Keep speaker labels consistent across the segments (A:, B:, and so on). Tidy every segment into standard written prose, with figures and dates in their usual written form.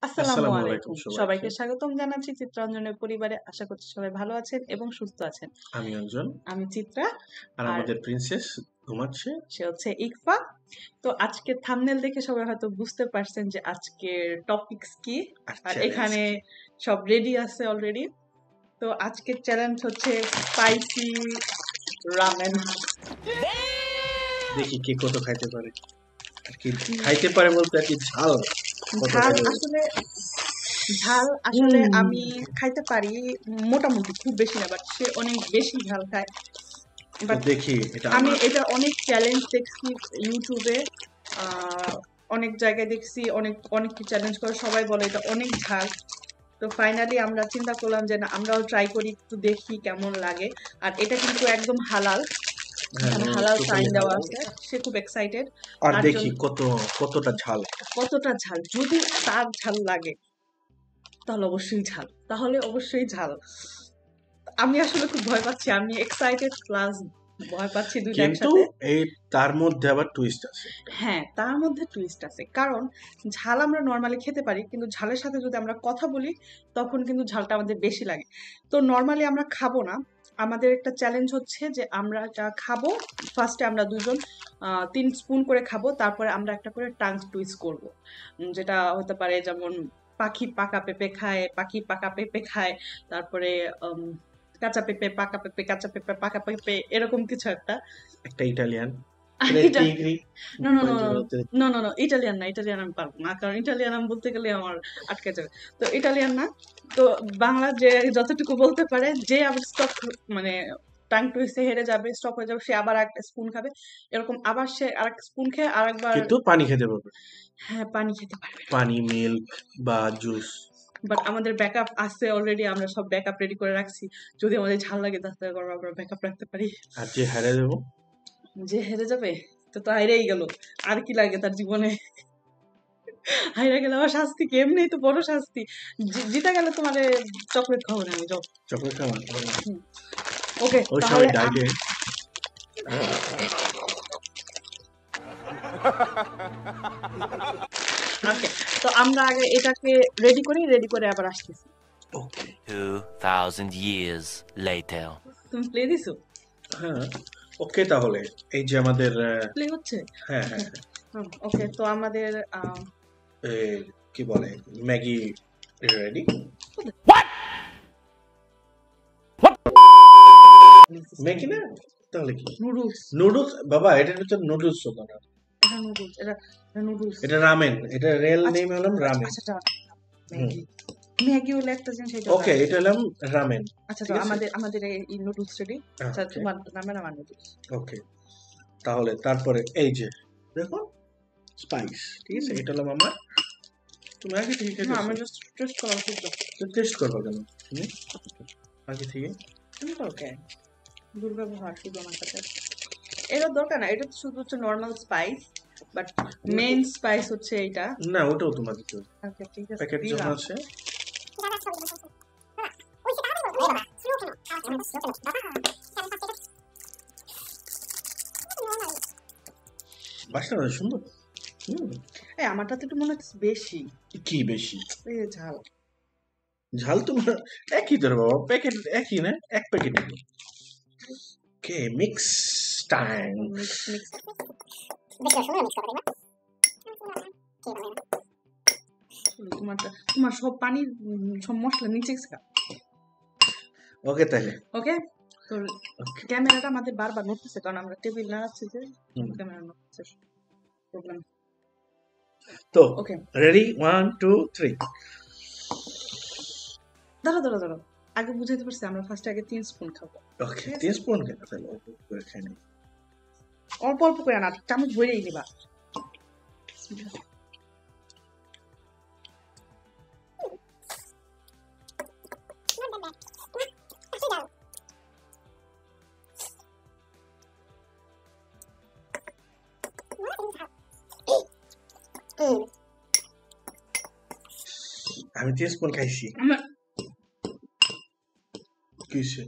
A: আসসালামু
B: আসসালামু
A: আলাইকুম।
B: আলাইকুম
A: সবাইকে
B: সবাইকে।
A: স্বাগতম জানাচ্ছি চিত্রাঞ্জনের পরিবারে। আশা করছি সবাই ভালো আছেন এবং সুস্থ আছেন।
B: আমি অঞ্জন
A: আমি চিত্রা,
B: আর
A: আর
B: আমাদের প্রিন্সেস ঘুমাচ্ছে।
A: সে হচ্ছে ইকফা। তো আজকে থাম্বনেল দেখে সবাই হয়তো বুঝতে পারছেন যে আজকের টপিকস কি,
B: আর
A: আর
B: চ্যালেঞ্জ
A: এখানে
B: কি?
A: সব রেডি আছে অলরেডি। তো আজকের চ্যালেঞ্জ হচ্ছে স্পাইসি রামেন।
B: দেখি কে কত খাইতে পারে। আর কি খাইতে পারে বলতে আর কি ঝাল কত
A: ঝাল
B: খাইতে পারে।
A: আসলে ঝাল আসলে আমি খাইতে পারি মোটামুটি, খুব বেশি না, বাট সে অনেক বেশি ঝাল খায়।
B: তো
A: বাট
B: দেখি এটা
A: আমি
B: আমার
A: এটা অনেক চ্যালেঞ্জ দেখছি ইউটিউবে, অনেক জায়গায় দেখছি, অনেক অনেককে চ্যালেঞ্জ করে, সবাই বলে এটা অনেক ঝাল। তো ফাইনালি আমরা চিন্তা করলাম যে না, আমরাও ট্রাই করি, একটু দেখি কেমন লাগে। আর এটা কিন্তু একদম হালাল, এখানে হালাল সাইন
B: টোটালি
A: দেওয়া
B: হালাল।
A: আছে। সে খুব এক্সাইটেড
B: আর
A: তার
B: দেখি
A: জন্য।
B: কতটা ঝাল।
A: কতটা ঝাল, যদি তার ঝাল লাগে তাহলে অবশ্যই ঝাল, তাহলে অবশ্যই ঝাল। আমি আসলে খুব ভয় পাচ্ছি, আমি এক্সাইটেড প্লাস ভয় পাচ্ছি, দুইটা
B: কিন্তু
A: একসাথে।
B: এই তার মধ্যে আবার টুইস্ট আছে।
A: হ্যাঁ, তার মধ্যে টুইস্ট আছে, কারণ ঝাল আমরা নর্মালি খেতে পারি, কিন্তু ঝালের সাথে যদি আমরা কথা বলি তখন কিন্তু ঝালটা আমাদের বেশি লাগে। তো নর্মালি আমরা খাবো না। আমাদের একটা চ্যালেঞ্জ হচ্ছে যে আমরা যা খাবো, ফার্স্টে আমরা দুজন 3 স্পুন করে খাবো, তারপরে আমরা একটা করে টাং টুইস্ট করবো। যেটা হতে পারে যেমন পাখি পাকা পেঁপে খায়, পাখি পাকা পেঁপে খায়, তারপরে কাঁচা পেঁপে পাকা পেঁপে, কাঁচা পেঁপে পাকা পেঁপে, এরকম কিছু একটা।
B: একটা ইটালিয়ান
A: এটা
B: টিগরি
A: no no no no no no, Italian না, ইটালিয়ান আমি পারবো না, কারণ ইটালিয়ান আমি বলতে গেলে আমার আটকে যাবে। তো ইটালিয়ান না, তো বাংলা যে যতটুকু বলতে পারে, যে আবার স্টক মানে টাং টুইস্টে হেরে যাবে, স্টপ হয়ে যাবে, সে আবার একটা স্পুন খাবে, এরকম আবার সে আরেক স্পুন খেয়ে আরেকবার।
B: কিন্তু পানি খেতে পারবে।
A: হ্যাঁ, পানি খেতে পারবে।
B: পানি, মিল্ক বা জুস।
A: বাট আমাদের ব্যাকআপ আছে অলরেডি, আমরা সব ব্যাকআপ রেডি করে রাখছি, যদি আমাদের ঝাল লাগে তাহলে আমরা ব্যাকআপ রাখতে পারি।
B: আর যে হারিয়ে দেবো,
A: যে হেরে যাবে তো তো হাইরেই গেল, আর কি লাগে তার জীবনে। হাইরা গেলে আমার শাস্তি কি? এমনি তো বড় শাস্তি। জিতে গেলে তোমার চকলেট খাবো না আমি, যাও।
B: চকলেট খাওয়া
A: ওকে,
B: ওই
A: তাহলে
B: সময় ডাইটে।
A: ওকে, তো আমরা আগে এটাকে রেডি করি, রেডি করে আবার আসতেছি।
B: Okay
C: 2000 years later.
A: তুমি প্লে দিছো?
B: হ্যাঁ, ওকে তাহলে এই যে আমাদের
A: প্লে হচ্ছে?
B: হ্যাঁ হ্যাঁ
A: ওকে, তো আমাদের
B: কি বলে ম্যাগি রেডি। ম্যাগি না তাহলে কি?
A: নুডলস।
B: নুডলস বাবা, এটার ভিতর নুডলস তো না,
A: এটা নুডলস, এটা নুডলস।
B: এটা রামেন, এটা রিয়েল নেম হলাম রামেন।
A: আচ্ছা, ম্যাগি। ম্যাগি হলো একটা জিনিস, এটা
B: ওকে, এটা হলাম রামেন।
A: আচ্ছা, তো
B: ঠিক আছে,
A: আমাদের আমাদের এই নুডলস রেডি। আচ্ছা,
B: Okay.
A: তোমার নামে আমার নুডলস।
B: ওকে, তাহলে তারপরে এই যে দেখো স্পাইস, ঠিক আছে, এটা হলাম আমার। তুমি আগে থেকে
A: না, আমি জাস্ট টেস্ট করা উচিত।
B: টেস্ট করবো কেন তুমি আগে থেকে?
A: তুমি তো ওকে, দুর্ব্যবহার শুধু আমার সাথে। এটা দরকার না, এটা তো শুধু হচ্ছে normal spice, but main spice হচ্ছে এইটা।
B: না, ওটাও তোমার দিতে হবে।
A: ওকে, ঠিক আছে,
B: প্যাকেট যখন
A: দিলাম।
B: আছে বাসনা সুন্দর।
A: এই আমারটা তো একটু মনে হচ্ছে বেশি।
B: কি বেশি?
A: এই যে ঝাল।
B: ঝাল তোমার একই ধরো বাবা, প্যাকেট একই না, এক packet. Okay, mix time.
A: Mix mix. তোমার সব পানির সব মশলা নিচে গেছে।
B: ওকে তাহলে
A: ওকে, তো ক্যামেরাটা আমাদের বারবার নড়তেছে, কারণ আমরা টেবিল নাড়াচ্ছি, যে ক্যামেরা নড়তেছে, প্রবলেম।
B: তো
A: ওকে,
B: রেডি 1 2 3।
A: দাঁড়াও, আগে বুঝাইতে পারছি, আমরা ফার্স্ট আগে 3 স্পুন খাবো।
B: ওকে, 3 স্পুন কেন? তাহলে অল্প করে খাই না।
A: অল্প অল্প করে না, চামচ ভরেই দিবা।
B: আমি 3 স্পুন খাইছি। কিসে?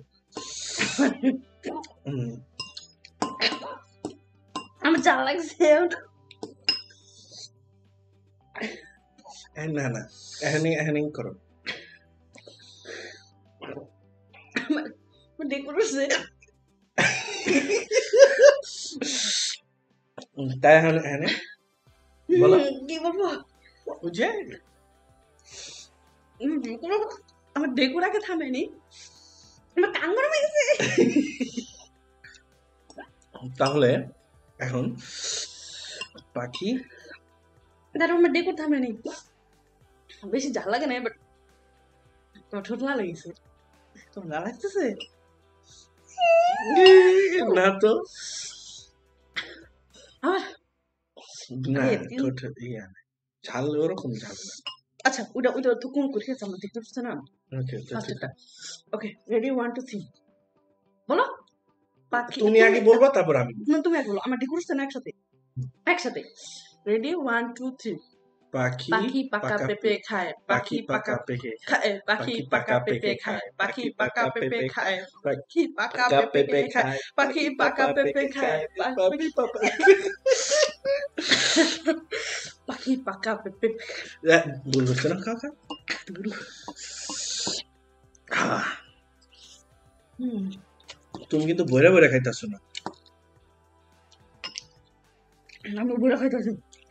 A: আমার ঝাল লাগছে।
B: না না এখানে করো
A: ডেকোরেশন
B: তাই এখানে বলো
A: কি বলবো
B: বুঝে
A: আমার ডেকোরাকে থামেনি আমার কান গরম হয়ে গেছে
B: তাহলে এখন পাখি
A: দাঁড়া আমার ডেকোর থামেনি বেশি ঝাল লাগে না বাট তোমার ঠোঁট লাল লেগেছে তোমার লাল লাগতেছে
B: না তো
A: আমার
B: না
A: আরে,
B: ঝাল ওরকম ঝাল না
A: আচ্ছা ওটা ওটা তো কোন করে খেয়েছে আমার দেখতে পাচ্ছে না
B: ওকে
A: ফার্স্টটা ওকে রেডি 1 2 3 বলো পাখি
B: তুমি আগে বলবা তারপর আমি
A: না তুমি আগে বলো আমার ডেকোরেশন একসাথে একসাথে রেডি 1 2 3
B: পাখি
A: পাখি পাকা পেঁপে খায় পাখি পাকা
B: পেকে
A: খায় পাখি পাকা পেঁপে খায় পাখি পাকা পেঁপে খায় পাখি পাকা পেঁপে খায় পাখি পাকা পেঁপে খায় পাখি পাকা পেঁপে
B: বলবো কেন কাকা তুমি কিন্তু বইরা বইরা খাইতেছো না
A: আমি বুড়া খাইতেছি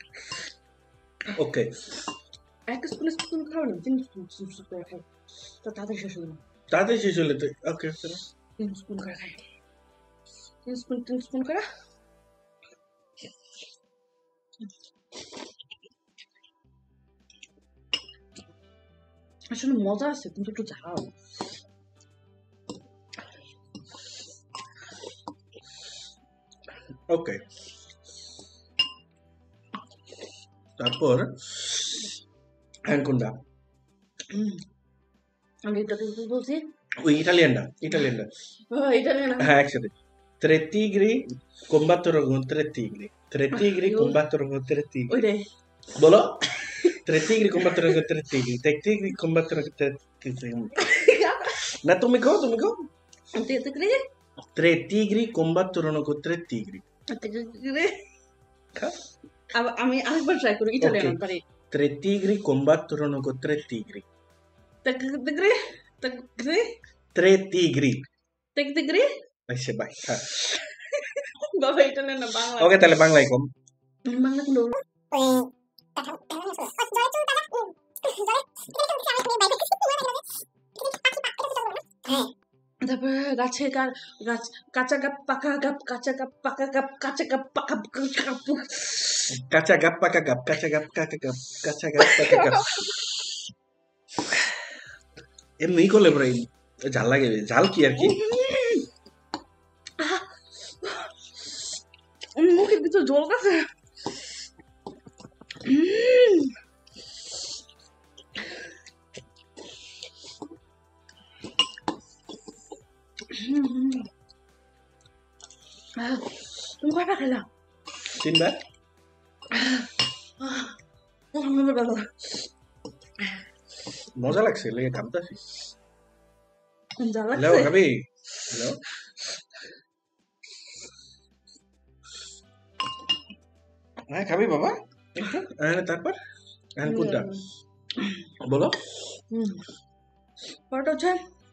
B: ওকে
A: এক স্পুন খাও না 3 স্পুন করে খাই তো তাড়াতাড়ি শেষ হলো
B: তাড়াতাড়ি শেষ হলে তো ওকে
A: 3 স্পুন করে খাই 3 স্পুন করে আসলে মজা আছে কিন্তু একটু ঝাল
B: ওকে তারপর কোনটা
A: আমি এটা তো বলছি
B: ওই ইটালিয়ানটা
A: ইটালিয়ান
B: হ্যাঁ একসাথে 3 tigri combattono con 3 tigri 3 tigri combattono con 3 tigri
A: ওই রে
B: বলো 3 tigri combattono con 3 tigri 3 tigri combattono con 3 tigri না তুমি কও 3 tigri combattono con 3 tigri
A: আমি আরেকবার ট্রাই করি ইটালিয়ান পারি
B: 3 tigri combattono con 3 tigri 3 tigri আচ্ছা বাই
A: বাবা ইটালিয়ান না বাংলা
B: ওকে তাহলে বাংলায় কম
A: বাংলা কোন তারপর গাছে গাছ কাঁচা গাপ পাকা গাপ কাঁচা গাপ পাকা গাপ কাঁচা গাপ পাকা গাপ
B: কাঁচা গাপ পাকা গাপ কাঁচা গাপ কাকা গাপ কাঁচা গাপ পাকা গাপ এমনি করলে পরে ঝাল লাগে ঝাল কি আর কি
A: মুখের ভিতর জল আছে তুমি কয়টা খেলা
B: 3 বার মজা লাগছে লেগে কামতাছি
A: জল
B: হ্যালো
A: লাগছে
B: খাবি হ্যালো হ্যাঁ খাবি বাবা একটু তারপর কোনটা বলো
A: পরটা হচ্ছে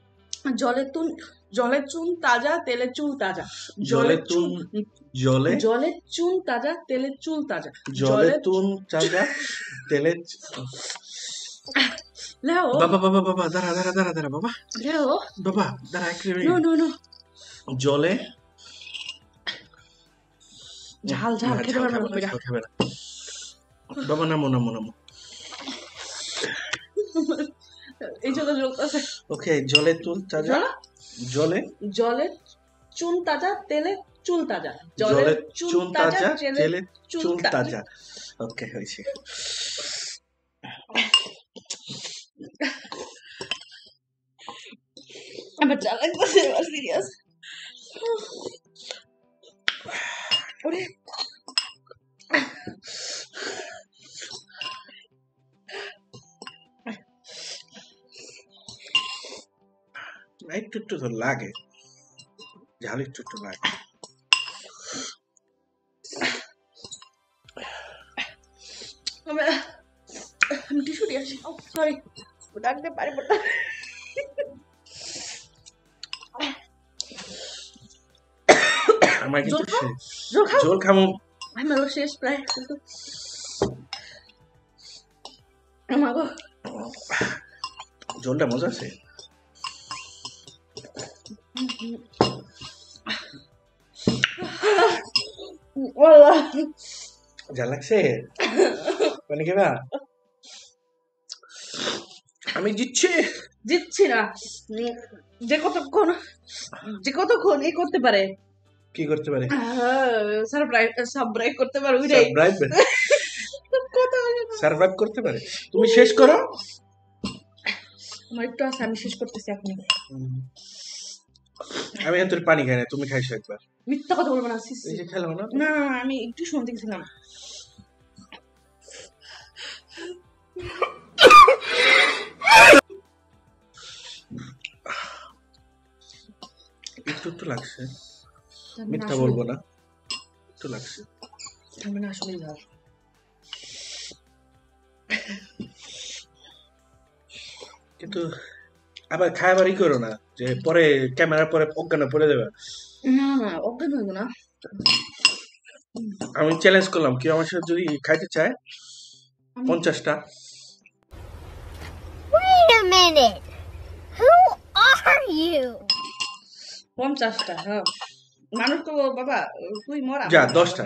A: জলের চুন তাজা তেলের চুল তাজা
B: জলের চুন
A: জলের চুন তাজা তেলের চুল তাজা
B: জলের চুন তাজা তেলের
A: লেও
B: বাবা দাঁড়া বাবা
A: লেও
B: বাবা দাঁড়া একটু
A: নো
B: জলে
A: ঝাল খেতে পারবো না
B: খাবে না বাবা নামো
A: এই জন্য জল আছে
B: ওকে জলের চুন তাজা
A: জলের চুন তাজা তেলে চুল তাজা
B: জলের চুন তাজা তেলে
A: চুল
B: চুল
A: তাজা
B: তাজা ওকে হয়েছে
A: আমার যা লাগতেছে এবার সিরিয়াস ওরে
B: একটু তো লাগে ঝাল একটু লাগে
A: আমি টিস্যু সরি ডাকতে পারি না।
B: আমার কিন্তু
A: জল খাও
B: ঝোল খামো।
A: আমারও শেষ প্রায় কিন্তু আমাগো
B: ঝোলটা মজা আছে। যা লাগছে পানি খাবা? আমি
A: জিতছি না। যে কতক্ষণ এই করতে পারে,
B: কি করতে পারে?
A: সারপ্রাইজ করতে পারে ওইটাই।
B: সারভাইভ করতে পারে। তুমি শেষ করো।
A: আমার একটু আছে, আমি শেষ করতেছি এখন।
B: আমি তোর পানি খাই না, তুমি খাইছো একবার।
A: মিথ্যা কথা বলবো না।
B: এই যে খেলাম না।
A: না না আমি একটু শুনতে গেছিলাম।
B: একটু লাগছে, মিথ্যা বলবো না, একটু লাগছে।
A: আমি না আসলে ঝাল।
B: কিন্তু আবার খাবারই করো না যে পরে ক্যামেরার পরে অজ্ঞান পড়ে দেবে।
A: না না অজ্ঞান হইব না।
B: আমি চ্যালেঞ্জ করলাম, কেউ আমার সাথে যদি খাইতে চায় 50টা।
D: Wait a minute. Who are you?
A: 50টা। হ্যাঁ মানুষ তো বাবা তুই মরা।
B: যা 10টা।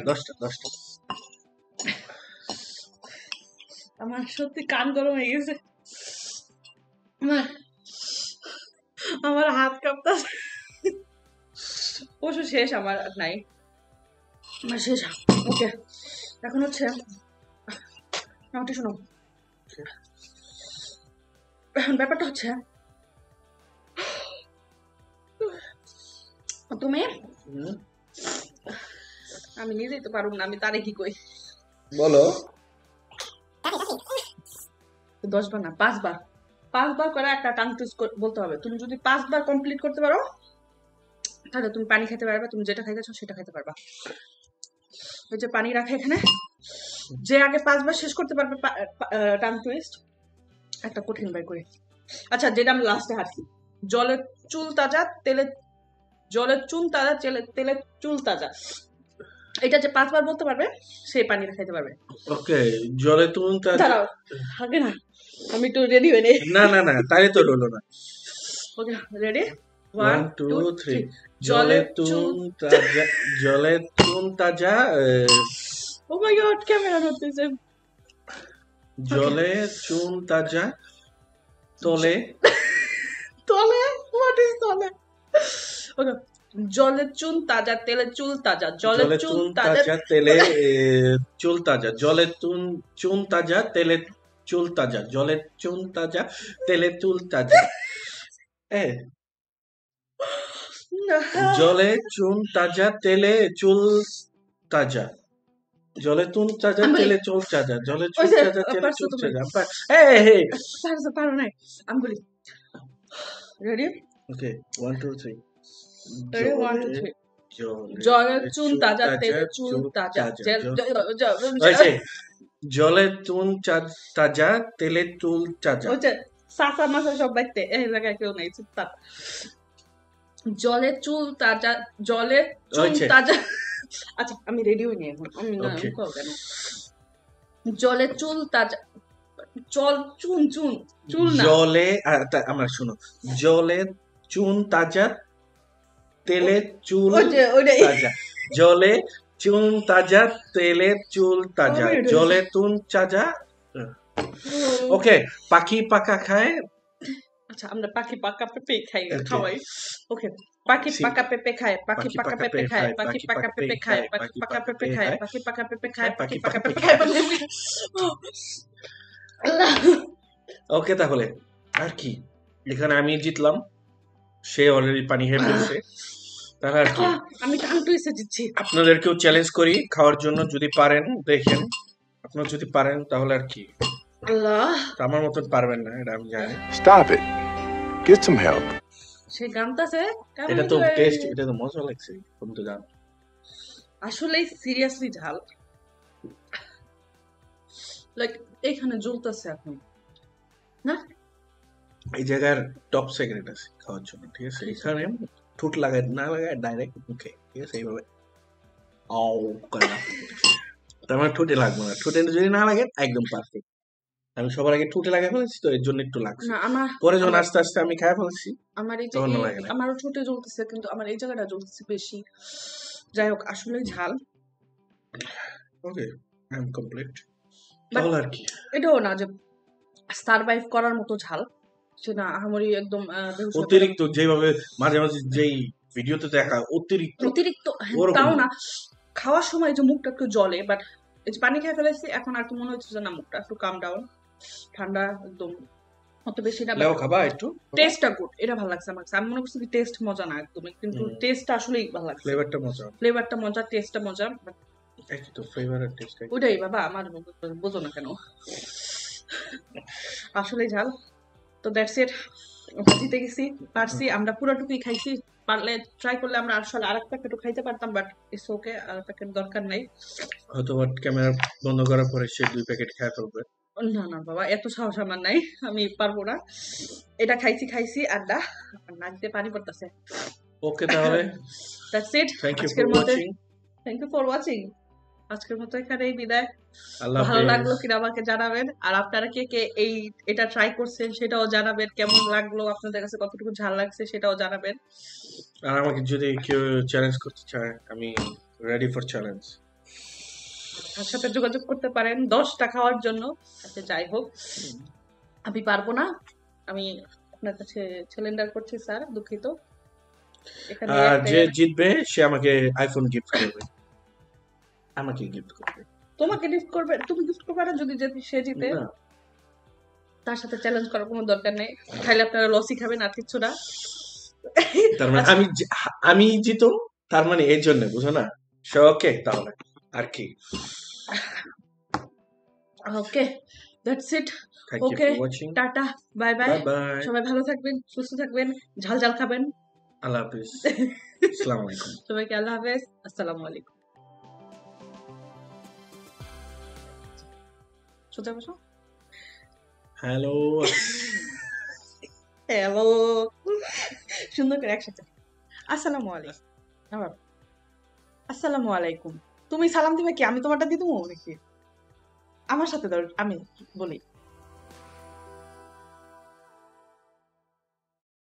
A: আমার সত্যি কান গরম হয়ে গেছে। আমার হাত কাঁপতাছে। পশু শেষ, আমার আর নাই, আমার শেষ। ওকে এখন হচ্ছে নামটা শোনো। এখন ব্যাপারটা হচ্ছে তুমি, আমি নিজেই তো পারুম না, আমি তারে কি কই
B: বলো।
A: 10 বার না 5 বার, 5 বার করে একটা টাং টুইস্ট বলতে হবে। তুমি যদি 5 বার কমপ্লিট করতে পারো তাহলে তুমি পানি খেতে পারবে, তুমি যেটা খাইতেছো সেটা খেতে পারবা। ওই যে পানি রাখা এখানে, যে আগে 5 বার শেষ করতে পারবে টাং টুইস্ট একটা কঠিন বাই করে। আচ্ছা যেটা আমি লাস্টে হারছি, জলের চুল তাজা জলের চুন তাজা তেলের চুল তাজা, এটা যে 5 বার বলতে পারবে সেই পানিটা খাইতে পারবে।
B: ওকে জলে চুন তাজা।
A: দাঁড়াও আগে না, আমি একটু রেডি হয়ে নেই।
B: না তাই তো হলো না।
A: ওকে রেডি
B: 1 2 3 জলে চুন তাজা
A: ও মাই গড ক্যামেরা ধরতেছে।
B: জলে চুন তাজা তলে
A: হোয়াট ইজ তলে? ওকে জলের চুন তাজা তেলের চুল তাজা, জলের চুন তাজা
B: তেলে চুল তাজা, জলে চুন তাজা তেলে চুল তাজা, জলে চুন তাজা তেলে চুল তাজা। জলে চুন তাজা তেলে চুল তাজা, জলে চুন তাজা তেলে চুল তাজা, জলে চুন তাজা তেলে চুল তাজা।
A: পারো নাই, আমি বলি রেডি।
B: ওকে 1 2 3
A: রেডি 1 2 3 জলের চুন তাজা তেলের চুল তাজা,
B: জলে চুন তাজা তেলে চুল তাজা।
A: ওই যে সাসা মাসা সব বাইতে এই জায়গায় কেউ নাই, চুপ থাক। জলের চুল তাজা, জলের চুন তাজা। আচ্ছা আমি রেডি হইনি এখন, আমি না কেন জলের চুল তাজা, চুল না
B: জলে আমার শোনো, জলে চুন তাজা তেলে চুল তাজা, জলে চুন তাজা তেলে চুল তাজা, জলে চুন তাজা। ওকে পাখি পাকা খায়।
A: আচ্ছা আমরা পাখি পাকা পেঁপে খাওয়াই। ওকে পাখি পাকা পেঁপে খায়, পাখি পাকা পেঁপে খায়, পাখি পাকা পেঁপে খায়, পাখি পাকা পেঁপে খায়, পাখি পাকা পেঁপে খায়, পাখি পাকা পেঁপে খায়।
B: ওকে তাহলে আর কি, এখানে আমি জিতলাম, সে অলরেডি পানি খেয়ে ফেলছে। তাহলে আর কি
A: আমি টাং টুইস্টে জিতছি।
B: আপনাদেরকেও চ্যালেঞ্জ করি খাওয়ার জন্য, যদি পারেন দেখেন, আপনারা যদি পারেন তাহলে আর কি।
A: আল্লাহ
B: আমার মতন পারবেন না এটা আমি জানি।
E: Stop it. Get some help.
A: সে গানটাছে
B: এটা তো টেস্ট, এটা তো মজা লাগছে, তুমি তো জানো।
A: আসলে সিরিয়াসলি ঝাল, লাইক এখানে জ্বলতেছে এখন। না
B: এই জায়গার টপ সিক্রেট আছে খাওয়ার জন্য, ঠিক আছে? এখানে ঠোঁট লাগায় না লাগায় ডাইরেক্ট মুখে, ঠিক আছে? এইভাবে আও করে না। তার মানে ঠোঁটে লাগবে না, ঠোঁটে যদি না লাগে একদম পারফেক্ট। আমি সবার আগে ঠোঁটে লাগাই ফেলেছি তো এর জন্য একটু লাগছে,
A: না আমার
B: পরে যখন আস্তে আস্তে আমি খাই ফেলছি
A: আমার এই যে
B: তখন লাগে না।
A: আমারও ঠোঁটে জ্বলতেছে, কিন্তু আমার এই জায়গাটা জ্বলতেছে বেশি। যাই হোক, আসলে ঝাল।
B: Okay, I am complete.
A: But
B: তাহলে আর কি,
A: এটাও না যে সারভাইভ করার মতো ঝাল, সে না আহামরি একদম বেহুশ হয়ে পড়া।
B: অতিরিক্ত যেভাবে মাঝে মাঝে যেই ভিডিওতে দেখা অতিরিক্ত
A: অতিরিক্ত
B: ওরকম
A: তাও
B: না।
A: না, খাওয়ার সময় যে মুখটা একটু জ্বলে, বাট এই যে পানি খেয়ে ফেলেছি এখন আর কি মনে হচ্ছে যে না, মুখটা একটু কাম ডাউন, ঠান্ডা একদম অত বেশি না।
B: লেও খাবা একটু,
A: টেস্টটা গুড, এটা ভালো লাগছে আমার কাছে। আমি মনে করছি কি টেস্ট মজা না একদমই, কিন্তু টেস্টটা আসলেই ভালো লাগছে।
B: ফ্লেভারটা মজা,
A: ফ্লেভারটা মজা, টেস্টটা মজা। but
B: একই তো ফ্লেভার আর টেস্ট।
A: ওইটাই বাবা, আমার বোঝো না কেন, আসলেই ঝাল। তো দ্যাটস ইট, জিতে গেছি, পারছি, আমরা পুরোটুকুই খাইছি। পারলে ট্রাই করলে আমরা আসলে আরেক প্যাকেটও খাইতে পারতাম, বাট ইটস ওকে, আর প্যাকেট দরকার নাই।
B: হয়তো ক্যামেরা বন্ধ করার পরে সে 2 প্যাকেট খেয়ে ফেলবে।
A: না না বাবা, এত সাহস আমার নাই, আমি পারবো না। এটা খাইছি আড্ডা, আর নাচতে পানি পড়তেছে।
B: ওকে তাহলে
A: দ্যাটস ইট,
B: থ্যাংক ইউ
A: আজকের
B: ফর
A: মতো
B: watching.
A: Thank you for watching. আজকের মতো এখানেই বিদায়।
B: আল্লাহ
A: ভালো
B: হাফেজ।
A: লাগলো কিনা আমাকে জানাবেন, আর আপনারা কে কে এটা ট্রাই করছেন সেটাও জানাবেন, কেমন লাগলো আপনাদের কাছে, কতটুকু ঝাল লাগছে সেটাও জানাবেন।
B: আর আমাকে যদি কেউ চ্যালেঞ্জ করতে চায়, আমি রেডি ফর চ্যালেঞ্জ।
A: তার সাথে যোগাযোগ করতে পারেন 10টা খাওয়ার জন্য। আচ্ছা যাই হোক, আমি পারবো না, আমি আপনার কাছে চ্যালেঞ্জার করছি স্যার, দুঃখিত। এখানে
B: আর
A: একটাই
B: যে জিতবে সে আমাকে আইফোন গিফট করবে, আমাকে গিফট করবে।
A: তোমাকে গিফট করবে, তুমি গিফট করবে না যদি সে জিতে।
B: না,
A: তার সাথে চ্যালেঞ্জ করার কোনো দরকার নেই, খাইলে আপনারা লসই খাবেন আর কিচ্ছু না।
B: তার মানে আমি জিতো, তার মানে এর জন্য, বুঝো না? ওকে তাহলে আর কি,
A: okay that's it,
B: thank you
A: okay
B: for watching.
A: টাটা, বাই বাই।
B: বাই বাই,
A: সবাই ভালো থাকবেন, সুস্থ থাকবেন, ঝাল ঝাল খাবেন।
B: আল্লাহ হাফেজ, আসসালামু আলাইকুম।
A: সবাইকে আল্লাহ হাফেজ, আসসালামু আলাইকুম। সোজা বসো।
B: হ্যালো,
A: হ্যালো, সুন্দর করে একসাথে। আসসালামু আলাইকুম। আবার আসসালামু আলাইকুম। তুমি সালাম দিবে কি, আমি তোমারটা দিয়ে দেবো নাকি? আমার সাথে ধর, আমি বলি।